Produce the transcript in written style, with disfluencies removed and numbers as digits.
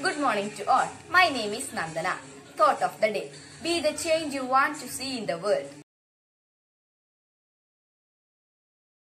Good morning to all. My name is Nandana. Thought of the day. Be the change you want to see in the world.